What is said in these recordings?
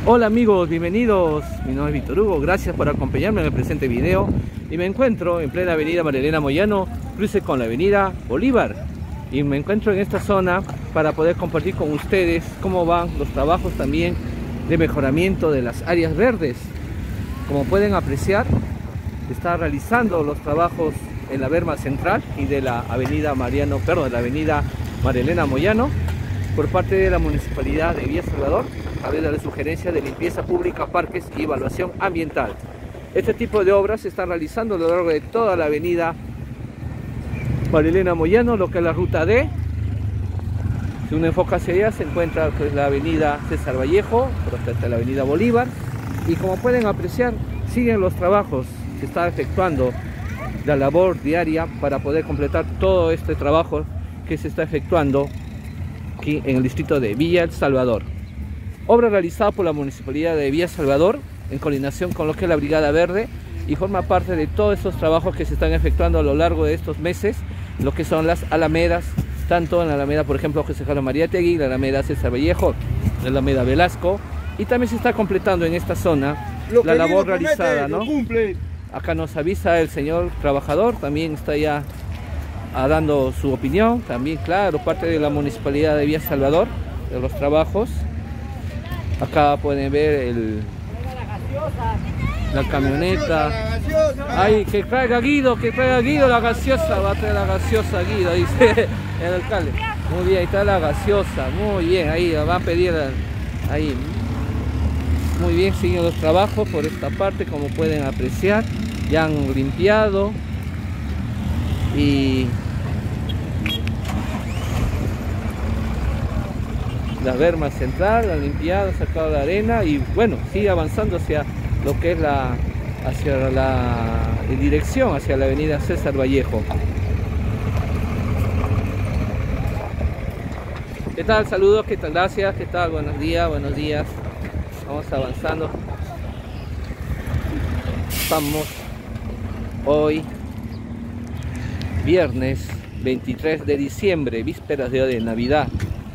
Hola amigos, bienvenidos. Mi nombre es Víctor Hugo, gracias por acompañarme en el presente video. Y me encuentro en plena avenida María Elena Moyano, cruce con la avenida Bolívar. Y me encuentro en esta zona para poder compartir con ustedes cómo van los trabajos también de mejoramiento de las áreas verdes. Como pueden apreciar, se está realizando los trabajos en la berma central y de la avenida María Elena Moyano por parte de la Municipalidad de Villa Salvador, a través de la sugerencia de limpieza pública, parques y evaluación ambiental. Este tipo de obras se están realizando a lo largo de toda la avenida María Elena Moyano, lo que es la ruta D. Si uno enfoca hacia allá, se encuentra pues la avenida César Vallejo, por acá está la avenida Bolívar, y como pueden apreciar, siguen los trabajos. Se está efectuando la labor diaria para poder completar todo este trabajo que se está efectuando aquí en el distrito de Villa Salvador. Obra realizada por la Municipalidad de Villa Salvador en coordinación con lo que es la Brigada Verde, y forma parte de todos estos trabajos que se están efectuando a lo largo de estos meses, lo que son las alamedas, tanto en la alameda, por ejemplo, José Carlos Mariátegui, la alameda César Vallejo, la alameda Velasco, y también se está completando en esta zona la labor realizada, ¿no? Acá nos avisa el señor trabajador, también está ya dando su opinión, también claro, parte de la Municipalidad de Villa Salvador, de los trabajos. Acá pueden ver la camioneta. Ay, que traiga Guido la gaseosa, va a traer la gaseosa Guido, dice el alcalde. Muy bien, ahí está la gaseosa, muy bien, ahí va a pedir, ahí. Muy bien, siguen los trabajos por esta parte, como pueden apreciar, ya han limpiado y la berma central, han limpiado, sacado la arena y bueno, sigue avanzando hacia lo que es en dirección hacia la avenida César Vallejo. ¿Qué tal? Saludos, ¿qué tal? Gracias, ¿qué tal? Buenos días, buenos días. Vamos avanzando. Estamos hoy, viernes 23 de diciembre, vísperas de Navidad.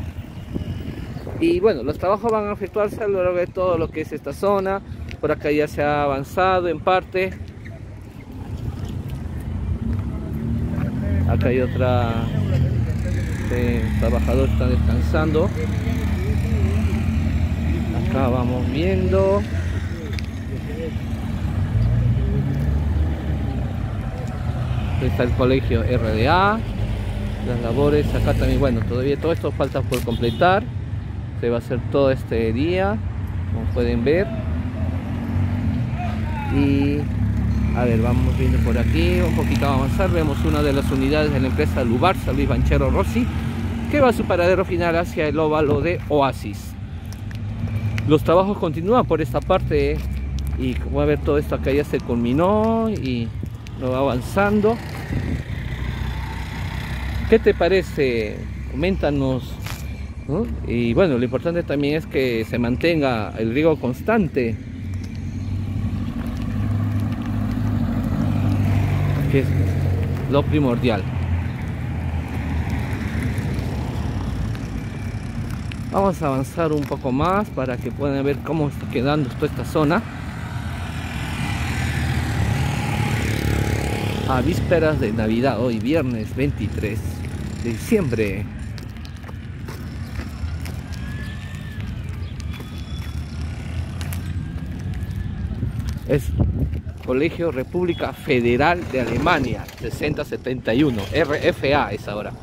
Y bueno, los trabajos van a efectuarse a lo largo de todo lo que es esta zona. Por acá ya se ha avanzado en parte. Acá hay otra trabajador, está descansando. Acá vamos viendo. Aquí está el colegio RDA. Las labores acá también, bueno, todavía todo esto falta por completar. Se va a hacer todo este día, como pueden ver. Y a ver, vamos viendo por aquí, un poquito a avanzar. Vemos una de las unidades de la empresa Lubarza, Luis Banchero Rossi, que va a su paradero final hacia el óvalo de Oasis. Los trabajos continúan por esta parte, y como a ver, todo esto acá ya se culminó y no va avanzando. ¿Qué te parece? Coméntanos, ¿no? Y bueno, lo importante también es que se mantenga el riego constante, que es lo primordial. Vamos a avanzar un poco más para que puedan ver cómo está quedando toda esta zona a vísperas de Navidad, hoy viernes 23 de diciembre. Es Colegio República Federal de Alemania 6071, RFA es ahora.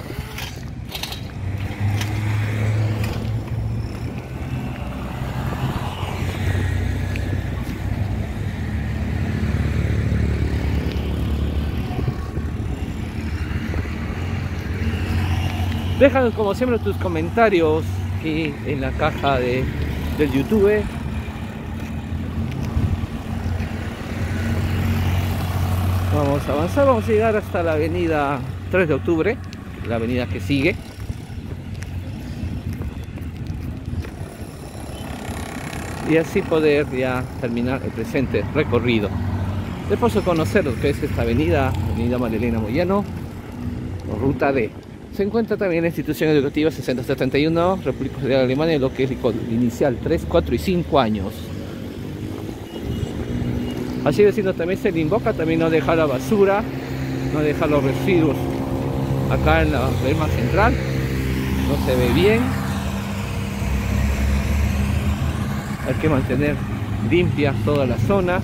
Déjanos como siempre tus comentarios aquí en la caja del YouTube. Vamos a avanzar, vamos a llegar hasta la avenida 3 de octubre, la avenida que sigue. Y así poder ya terminar el presente recorrido. Después de conocer lo que es esta avenida María Elena Moyano, ruta D. se encuentra también la institución educativa 6071, República Federal de Alemania, lo que es el inicial 3, 4 y 5 años. Así vecino, también se le invoca también no dejar la basura, no dejar los residuos acá en la rema central, no se ve bien. Hay que mantener limpia toda la zona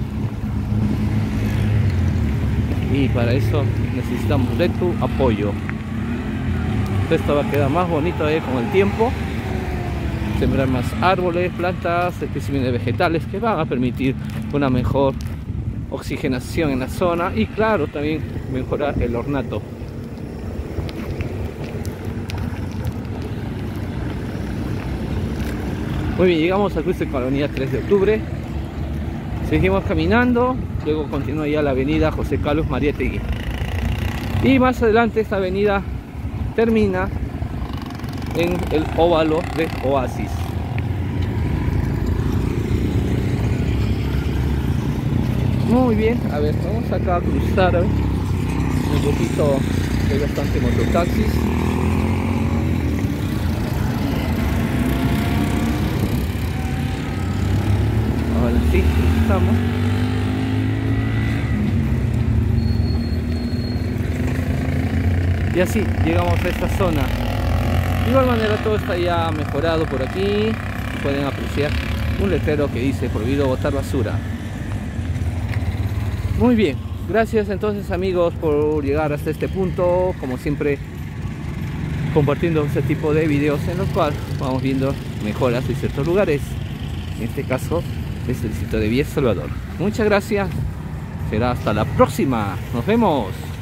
y para eso necesitamos de tu apoyo. Esto va a quedar más bonito con el tiempo. Sembrar más árboles, plantas, especímenes vegetales que van a permitir una mejor oxigenación en la zona y claro, también mejorar el ornato. Muy bien, llegamos al cruce con la avenida 3 de octubre. Seguimos caminando, luego continúa ya la avenida José Carlos Mariátegui. Y más adelante esta avenida termina en el óvalo de Oasis. Muy bien, a ver, vamos acá a cruzar un poquito, hay bastante mototaxis. Ahora sí, cruzamos. Y así llegamos a esta zona. De igual manera todo está ya mejorado por aquí. Pueden apreciar un letrero que dice prohibido botar basura. Muy bien, gracias entonces amigos por llegar hasta este punto. Como siempre, compartiendo este tipo de videos en los cuales vamos viendo mejoras en ciertos lugares. En este caso es el sitio de Villa Salvador. Muchas gracias, será hasta la próxima, nos vemos.